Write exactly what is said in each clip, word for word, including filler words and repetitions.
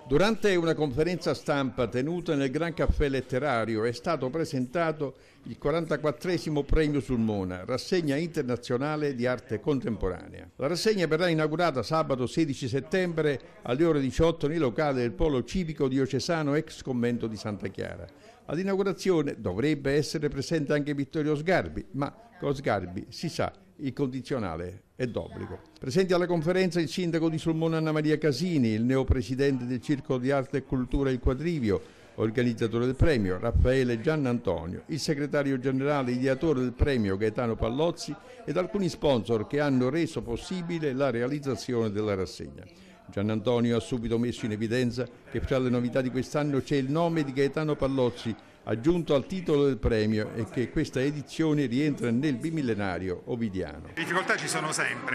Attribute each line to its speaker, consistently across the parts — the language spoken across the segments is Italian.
Speaker 1: Durante una conferenza stampa tenuta nel Gran Caffè Letterario è stato presentato il quarantaquattresimo Premio Sulmona, rassegna internazionale di arte contemporanea. La rassegna verrà inaugurata sabato sedici settembre alle ore diciotto nei locali del Polo Civico Diocesano ex Convento di Santa Chiara. All'inaugurazione dovrebbe essere presente anche Vittorio Sgarbi, ma con Sgarbi si sa, il condizionale è d'obbligo. Presenti alla conferenza il sindaco di Sulmona Anna Maria Casini, il neopresidente del Circolo di Arte e Cultura Il Quadrivio, organizzatore del premio, Raffaele Giannantonio, il segretario generale e ideatore del premio Gaetano Pallozzi ed alcuni sponsor che hanno reso possibile la realizzazione della rassegna. Giannantonio ha subito messo in evidenza che fra le novità di quest'anno c'è il nome di Gaetano Pallozzi aggiunto al titolo del premio e che questa edizione rientra nel bimillenario ovidiano.
Speaker 2: Le difficoltà ci sono sempre,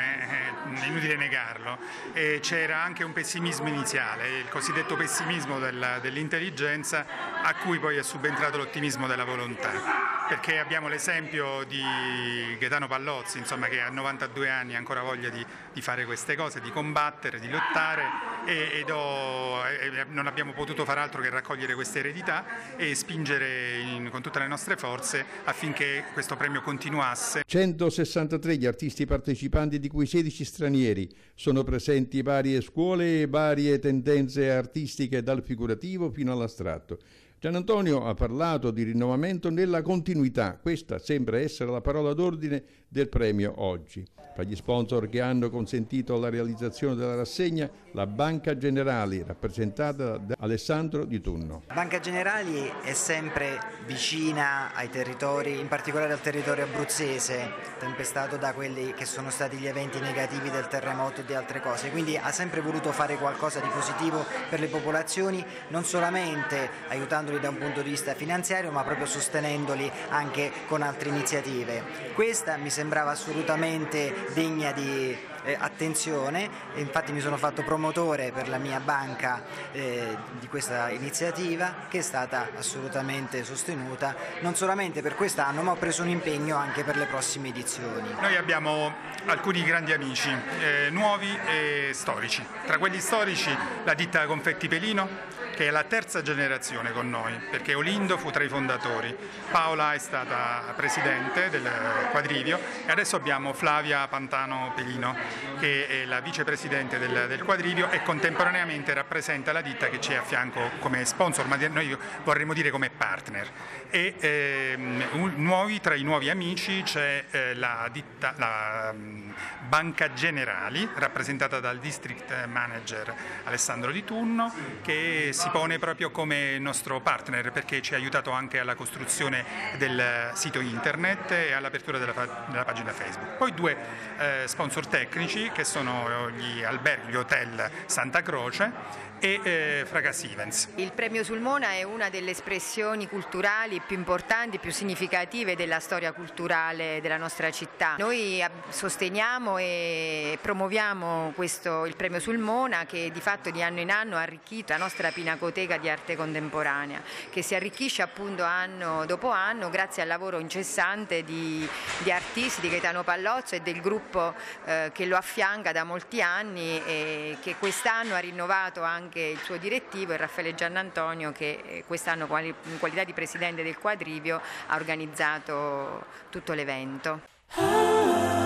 Speaker 2: è inutile negarlo, e c'era anche un pessimismo iniziale, il cosiddetto pessimismo dell'intelligenza a cui poi è subentrato l'ottimismo della volontà, perché abbiamo l'esempio di Gaetano Pallozzi, insomma, che a novantadue anni ha ancora voglia di, di fare queste cose, di combattere, di lottare e, ed ho, e non abbiamo potuto far altro che raccogliere questa eredità e spingere In, con tutte le nostre forze affinché questo premio continuasse.
Speaker 1: centosessantatré gli artisti partecipanti, di cui sedici stranieri. Sono presenti varie scuole e varie tendenze artistiche, dal figurativo fino all'astratto. Giannantonio ha parlato di rinnovamento nella continuità. Questa sembra essere la parola d'ordine del premio oggi. Tra gli sponsor che hanno consentito la realizzazione della rassegna, la Banca Generali, rappresentata da Alessandro Di Tunno.
Speaker 3: Banca Generali è sempre vicina ai territori, in particolare al territorio abruzzese, tempestato da quelli che sono stati gli eventi negativi del terremoto e di altre cose, quindi ha sempre voluto fare qualcosa di positivo per le popolazioni, non solamente aiutandoli da un punto di vista finanziario, ma proprio sostenendoli anche con altre iniziative. Questa mi sembrava assolutamente degna di eh, attenzione, e infatti mi sono fatto promotore per la mia banca eh, di questa iniziativa, che è stata assolutamente sostenuta non solamente per quest'anno, ma ho preso un impegno anche per le prossime edizioni.
Speaker 2: Noi abbiamo alcuni grandi amici, eh, nuovi e storici. Tra quelli storici la ditta Confetti Pelino, che è la terza generazione con noi, perché Olindo fu tra i fondatori, Paola è stata presidente del Quadrivio e adesso abbiamo Flavia Pantano Pelino, che è la vicepresidente del, del Quadrivio e contemporaneamente rappresenta la ditta che c'è a fianco come sponsor, ma noi vorremmo dire come partner. E ehm, nuovi, tra i nuovi amici c'è eh, la, ditta, la um, Banca Generali, rappresentata dal district manager Alessandro Di Tunno, che si pone proprio come nostro partner perché ci ha aiutato anche alla costruzione del sito internet e all'apertura della, della pagina Facebook. Poi due eh, sponsor tecnici che sono gli alberghi, gli hotel Santa Croce e eh, Fracassi Events.
Speaker 4: Il premio Sulmona è una delle espressioni culturali più importanti, più significative della storia culturale della nostra città. Noi sosteniamo e promuoviamo questo, il premio Sulmona, che di fatto di anno in anno ha arricchito la nostra pinacoteca di arte contemporanea, che si arricchisce appunto anno dopo anno grazie al lavoro incessante di, di artisti, di Gaetano Pallozzi e del gruppo eh, che lo affianca da molti anni e che quest'anno ha rinnovato anche il suo direttivo, il Raffaele Giannantonio, che quest'anno in qualità di presidente del Quadrivio ha organizzato tutto l'evento.